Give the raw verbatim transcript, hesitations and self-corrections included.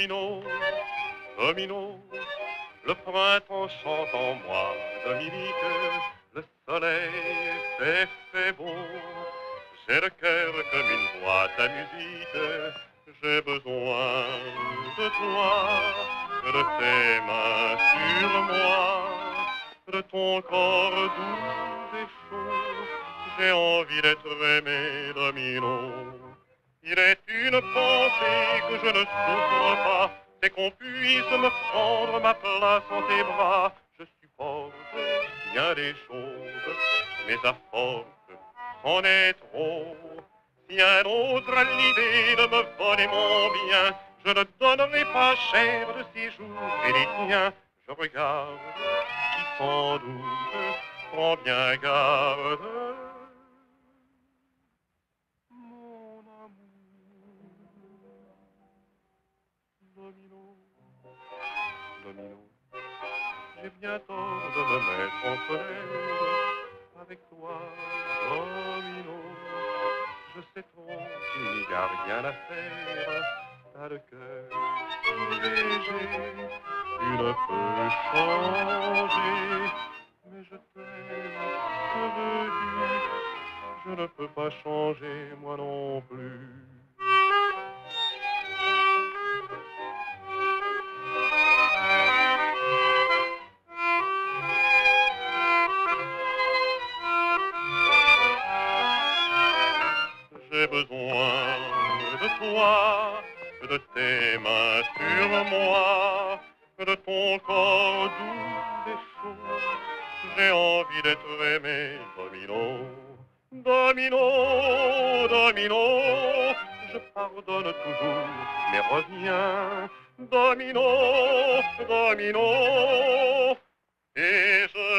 domino, domino, le printemps chante en moi, Dominique, le soleil s'est fait beau. J'ai le cœur comme une boîte à musique, j'ai besoin de toi, de tes mains sur moi, de ton corps doux et chaud. J'ai envie d'être aimé, domino. Il est une pensée que je ne souffre pas, c'est qu'on puisse me prendre ma place en tes bras. Je supporte bien des choses, mais à force, c'en est trop. Si un autre a l'idée de me voler mon bien, je ne donnerai pas cher de ses jours et les tiens. Je regarde qui sans doute prend bien garde. Mon amour, domino, domino, j'ai bien tort de me mettre en colère avec toi, domino. Je sais trop qu'il n'y a rien à faire, t'as le cœur léger, tu ne peux changer, mais je t'aime, que veux-tu, je ne peux pas changer moi non plus. J'ai besoin de toi, de tes mains sur moi, de ton corps doux et chaud. J'ai envie d'être aimé, domino, domino, domino. Je pardonne toujours, mais reviens, domino, domino. Et je